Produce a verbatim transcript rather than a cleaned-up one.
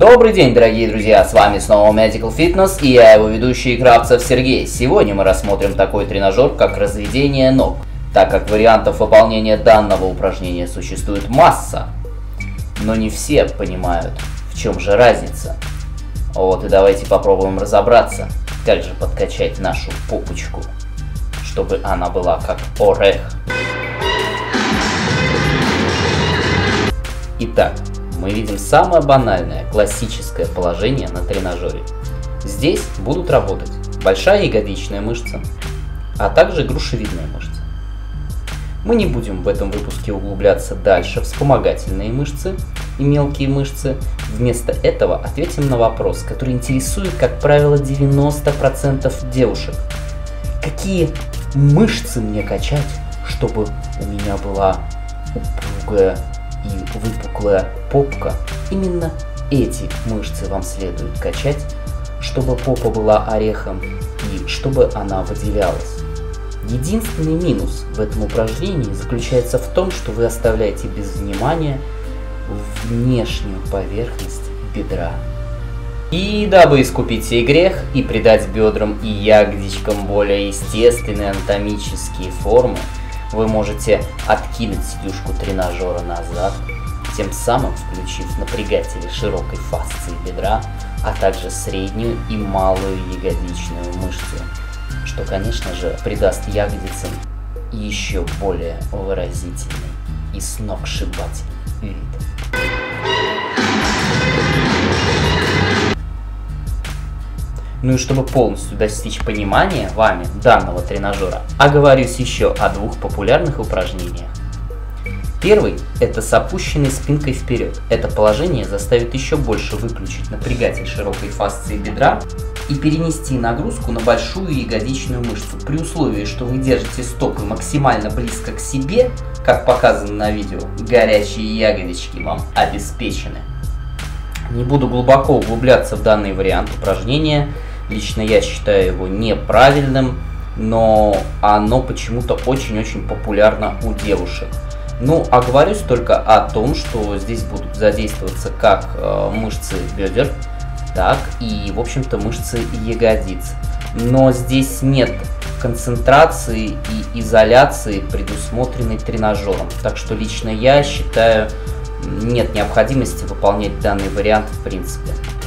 Добрый день, дорогие друзья, с вами снова Medical Fitness и я его ведущий Кравцев Сергей. Сегодня мы рассмотрим такой тренажер, как разведение ног. Так как вариантов выполнения данного упражнения существует масса, но не все понимают, в чем же разница. Вот и давайте попробуем разобраться, как же подкачать нашу попочку, чтобы она была как орех. Итак, мы видим самое банальное, классическое положение на тренажере. Здесь будут работать большая ягодичная мышца, а также грушевидная мышца. Мы не будем в этом выпуске углубляться дальше в вспомогательные мышцы и мелкие мышцы. Вместо этого ответим на вопрос, который интересует, как правило, девяносто процентов девушек. Какие мышцы мне качать, чтобы у меня была упругая и выпуклая попка? Именно эти мышцы вам следует качать, чтобы попа была орехом и чтобы она выделялась. Единственный минус в этом упражнении заключается в том, что вы оставляете без внимания внешнюю поверхность бедра. И дабы искупить сей грех и придать бедрам и ягодичкам более естественные анатомические формы, вы можете откинуть сидушку тренажера назад, тем самым включив напрягатели широкой фасции бедра, а также среднюю и малую ягодичную мышцу, что, конечно же, придаст ягодицам еще более выразительный и сногсшибательный вид. Ну и чтобы полностью достичь понимания вами данного тренажера, оговорюсь еще о двух популярных упражнениях. Первый – это с опущенной спинкой вперед. Это положение заставит еще больше выключить напрягатель широкой фасции бедра и перенести нагрузку на большую ягодичную мышцу, при условии, что вы держите стопы максимально близко к себе, как показано на видео. Горячие ягодички вам обеспечены. Не буду глубоко углубляться в данный вариант упражнения. Лично я считаю его неправильным, но оно почему-то очень-очень популярно у девушек. Ну, оговорюсь только о том, что здесь будут задействоваться как э, мышцы бедер, так и, в общем-то, мышцы ягодиц. Но здесь нет концентрации и изоляции, предусмотренной тренажером. Так что лично я считаю, нет необходимости выполнять данный вариант в принципе.